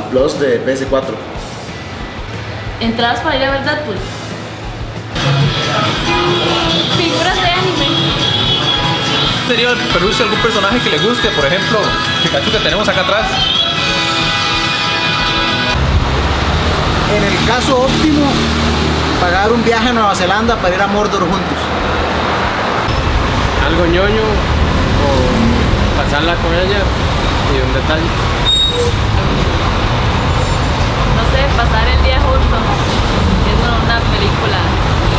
Plus de PS4. Entradas para ir a ver Deadpool. Figuras de anime. ¿Sería el peluche de algún personaje que le guste? Por ejemplo, Pikachu que tenemos acá atrás. En el caso óptimo, pagar un viaje a Nueva Zelanda para ir a Mordor juntos. Algo ñoño o pasarla con ella y un detalle. No sé, pasar el día juntos viendo una película